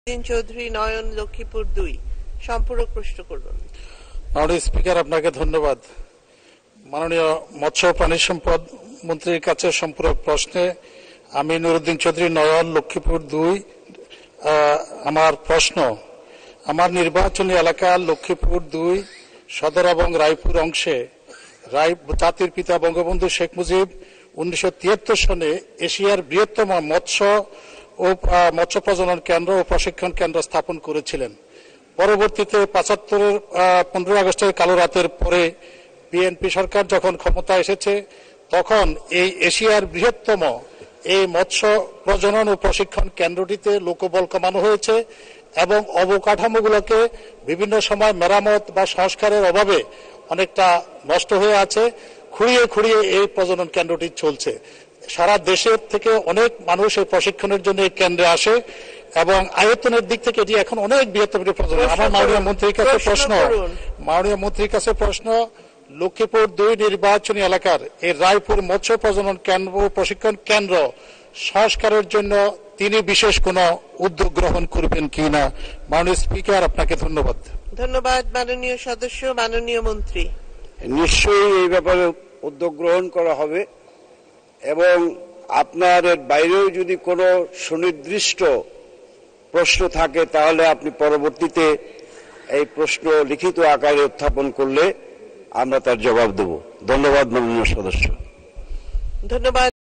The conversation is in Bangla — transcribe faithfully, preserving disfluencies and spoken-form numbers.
চৌধুরী নয়ন, লক্ষ্মীপুর দুই। সম্পূরক প্রশ্ন করবেন। মাননীয় স্পিকার, আপনাকে ধন্যবাদ। মাননীয় মৎস্য ও প্রাণী সম্পদ মন্ত্রীর কাছে সম্পূরক প্রশ্নে আমি নুরুদ্দিন চৌধুরী নয়ন, লক্ষ্মীপুর দুই। আমার প্রশ্ন, আমার নির্বাচনী এলাকা লক্ষ্মীপুর দুই সদর এবং রায়পুর অংশে রায় জাতির পিতা বঙ্গবন্ধু শেখ মুজিব উনিশশো তিয়াত্তর সনে এশিয়ার বৃহত্তম মৎস্য ও মৎস্য প্রজনন কেন্দ্র ও প্রশিক্ষণ কেন্দ্র স্থাপন করেছিলেন। পরবর্তীতে পঁচাত্তরের পনেরোই আগস্টের কালো রাতের পরে বিএনপি সরকার যখন ক্ষমতা এসেছে তখন এই এশিয়ার বৃহত্তম এই মৎস্য প্রজনন ও প্রশিক্ষণ কেন্দ্রটিতে লোকবল কমানো হয়েছে এবং অবকাঠামোগুলোকে বিভিন্ন সময় মেরামত বা সংস্কারের অভাবে অনেকটা নষ্ট হয়ে আছে। খুঁড়িয়ে খুঁড়িয়ে এই প্রজনন কেন্দ্রটি চলছে। সারা দেশের থেকে অনেক মানুষ এই প্রশিক্ষণের জন্য এই কেন্দ্রে আসে এবং আয়তনের দিক থেকে এটি এখন অনেক বৃহত্তম প্রজনন। আমার মাননীয় মন্ত্রীর কাছে প্রশ্ন মাননীয় মন্ত্রীর কাছে প্রশ্ন লক্ষ্মীপুর দুই নির্বাচনী এলাকার এই রায়পুর মৎস্য প্রজনন কেন্দ্র প্রশিক্ষণ কেন্দ্র সংস্কারের জন্য তিনি বিশেষ কোন উদ্যোগ গ্রহণ করবেন কিনা। মাননীয় স্পিকার, আপনাকে ধন্যবাদ। ধন্যবাদ মাননীয় সদস্য। মাননীয় মন্ত্রী। নিশ্চয়ই এই ব্যাপারে উদ্যোগ গ্রহণ করা হবে এবং আপনার এর বাইরেও যদি কোনো সুনির্দিষ্ট প্রশ্ন থাকে তাহলে আপনি পরবর্তীতে এই প্রশ্ন লিখিত আকারে উত্থাপন করলে আমরা তার জবাব দেব। ধন্যবাদ মাননীয় সদস্য। ধন্যবাদ।